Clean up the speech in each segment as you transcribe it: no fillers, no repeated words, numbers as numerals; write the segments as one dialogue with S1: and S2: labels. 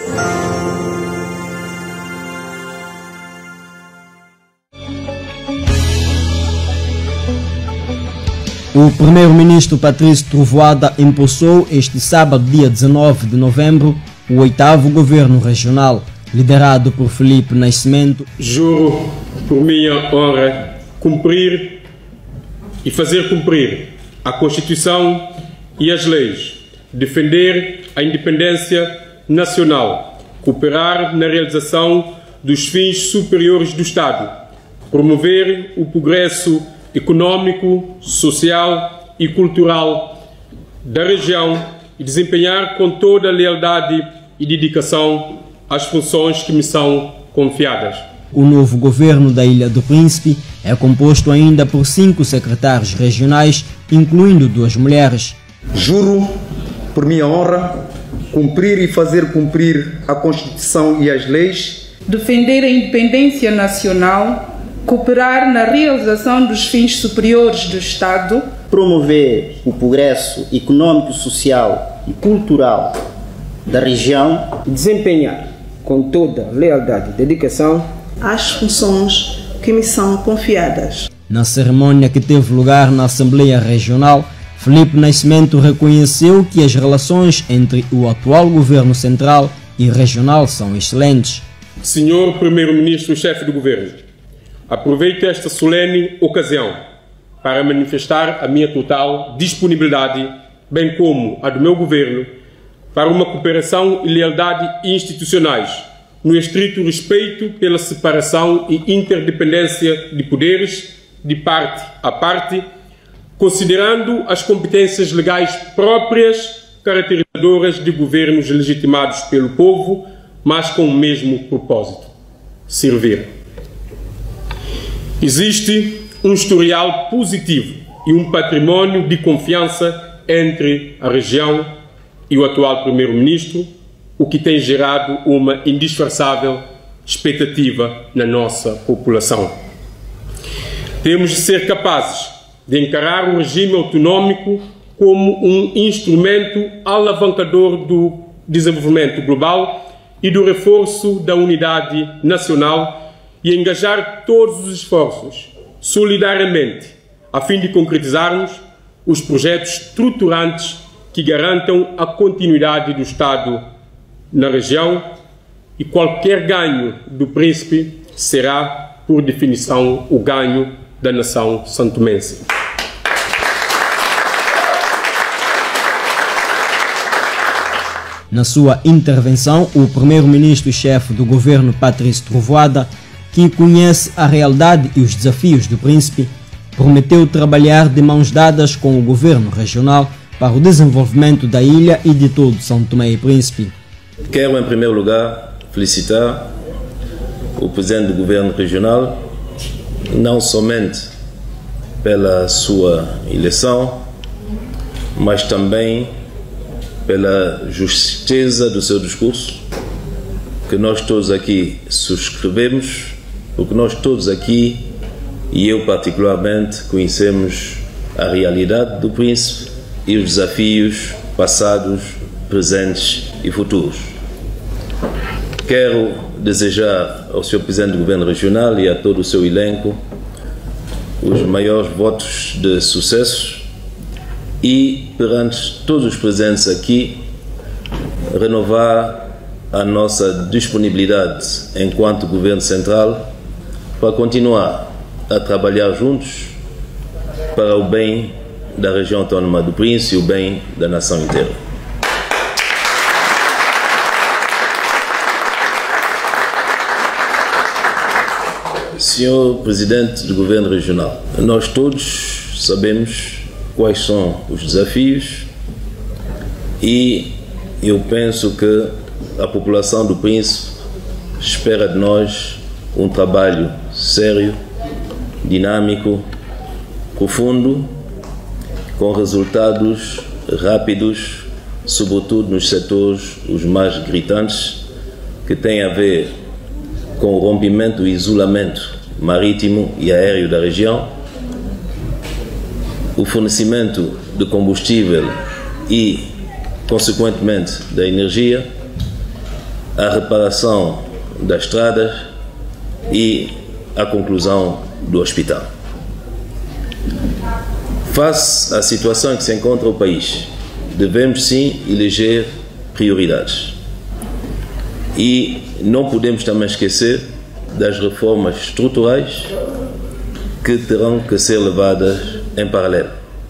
S1: O primeiro-ministro Patrício Trovoada impulsou este sábado, dia 19 de novembro, o 8º governo regional, liderado por Filipe Nascimento.
S2: Juro por minha honra cumprir e fazer cumprir a Constituição e as leis, defender a independência nacional, cooperar na realização dos fins superiores do Estado, promover o progresso econômico, social e cultural da região e desempenhar com toda a lealdade e dedicação as funções que me são confiadas.
S1: O novo governo da Ilha do Príncipe é composto ainda por 5 secretários regionais, incluindo 2 mulheres.
S3: Juro, por minha honra, cumprir e fazer cumprir a Constituição e as leis,
S4: defender a independência nacional, cooperar na realização dos fins superiores do Estado,
S5: promover o progresso econômico, social e cultural da região
S6: e desempenhar com toda lealdade e dedicação
S7: as funções que me são confiadas.
S1: Na cerimônia que teve lugar na Assembleia Regional, Filipe Nascimento reconheceu que as relações entre o atual governo central e regional são excelentes.
S2: Senhor Primeiro-Ministro e Chefe do Governo, aproveito esta solene ocasião para manifestar a minha total disponibilidade, bem como a do meu governo, para uma cooperação e lealdade institucionais, no estrito respeito pela separação e interdependência de poderes, de parte a parte, considerando as competências legais próprias, caracterizadoras de governos legitimados pelo povo, mas com o mesmo propósito: servir. Existe um historial positivo e um património de confiança entre a região e o atual primeiro-ministro, o que tem gerado uma indisfarçável expectativa na nossa população. Temos de ser capazes de encarar o regime autonômico como um instrumento alavancador do desenvolvimento global e do reforço da unidade nacional e engajar todos os esforços, solidariamente, a fim de concretizarmos os projetos estruturantes que garantam a continuidade do Estado na região, e qualquer ganho do Príncipe será, por definição, o ganho da nação santomense.
S1: Na sua intervenção, o primeiro-ministro e chefe do governo Patrício Trovoada, que conhece a realidade e os desafios do Príncipe, prometeu trabalhar de mãos dadas com o governo regional para o desenvolvimento da ilha e de todo São Tomé e Príncipe.
S8: Quero, em primeiro lugar, felicitar o presidente do governo regional, não somente pela sua eleição, mas também pela justeza do seu discurso, que nós todos aqui subscrevemos, porque nós todos aqui, e eu particularmente, conhecemos a realidade do Príncipe e os desafios passados, presentes e futuros. Quero desejar ao Sr. Presidente do Governo Regional e a todo o seu elenco os maiores votos de sucesso e, perante todos os presentes aqui, renovar a nossa disponibilidade enquanto Governo Central para continuar a trabalhar juntos para o bem da região autónoma do Príncipe e o bem da nação inteira. Senhor Presidente do Governo Regional, nós todos sabemos quais são os desafios e eu penso que a população do Príncipe espera de nós um trabalho sério, dinâmico, profundo, com resultados rápidos, sobretudo nos setores os mais gritantes, que têm a ver com o rompimento do isolamento marítimo e aéreo da região, o fornecimento de combustível e, consequentemente, da energia, a reparação das estradas e a conclusão do hospital. Face à situação em que se encontra o país, devemos sim eleger prioridades. E não podemos também esquecer das reformas estruturais que terão que ser levadas em paralelo.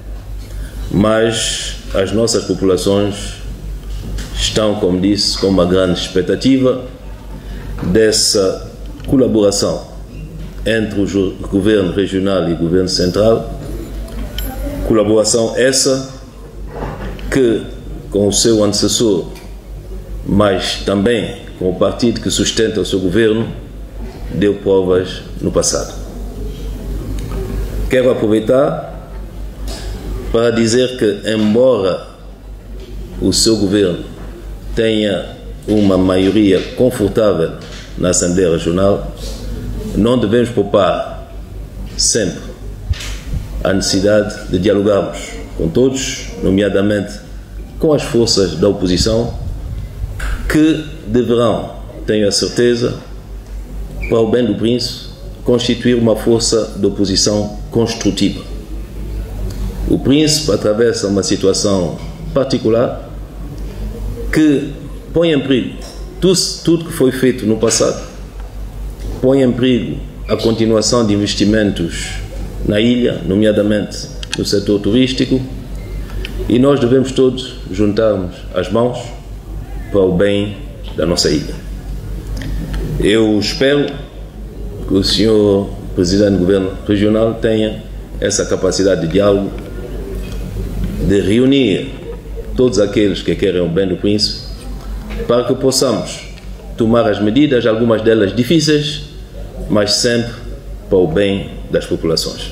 S8: Mas as nossas populações estão, como disse, com uma grande expectativa dessa colaboração entre o governo regional e o governo central. Colaboração essa que, com o seu antecessor, mas também com o partido que sustenta o seu governo, deu provas no passado. Quero aproveitar para dizer que, embora o seu governo tenha uma maioria confortável na Assembleia Regional, não devemos poupar sempre a necessidade de dialogarmos com todos, nomeadamente com as forças da oposição, que deverão, tenho a certeza, para o bem do Príncipe, constituir uma força de oposição construtiva. O Príncipe atravessa uma situação particular que põe em perigo tudo que foi feito no passado, põe em perigo a continuação de investimentos na ilha, nomeadamente no setor turístico, e nós devemos todos juntarmos as mãos para o bem da nossa ilha. Eu espero que o senhor Presidente do Governo Regional tenha essa capacidade de diálogo, de reunir todos aqueles que querem o bem do Príncipe, para que possamos tomar as medidas, algumas delas difíceis, mas sempre para o bem das populações.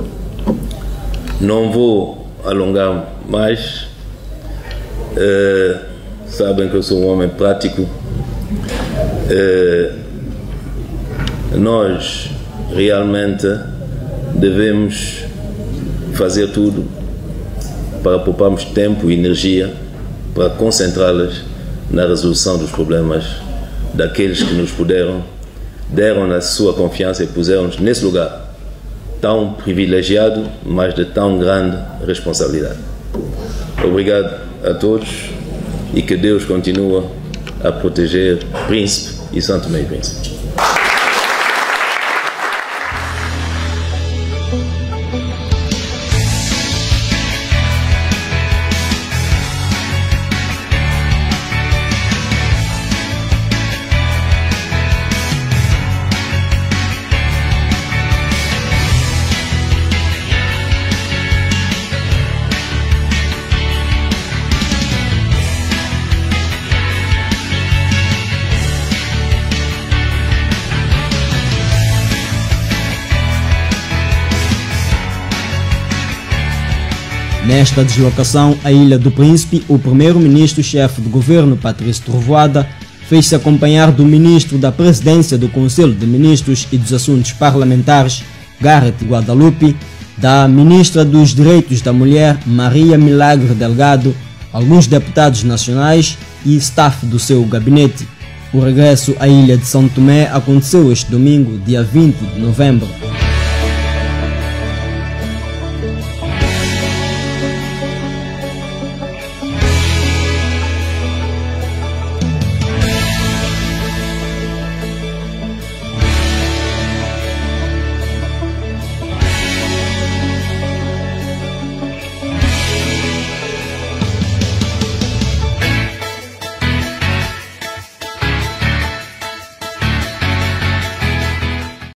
S8: Não vou alongar mais, sabem que eu sou um homem prático. Nós realmente devemos fazer tudo para pouparmos tempo e energia para concentrá-las na resolução dos problemas daqueles que nos deram a sua confiança e puseram-nos nesse lugar tão privilegiado, mas de tão grande responsabilidade. Obrigado a todos e que Deus continue a proteger Príncipe e Santo Tomé e Príncipe.
S1: Nesta deslocação à Ilha do Príncipe, o primeiro-ministro-chefe do governo, Patrício Trovoada, fez-se acompanhar do ministro da Presidência do Conselho de Ministros e dos Assuntos Parlamentares, Gareth Guadalupe, da ministra dos Direitos da Mulher, Maria Milagre Delgado, alguns deputados nacionais e staff do seu gabinete. O regresso à Ilha de São Tomé aconteceu este domingo, dia 20 de novembro.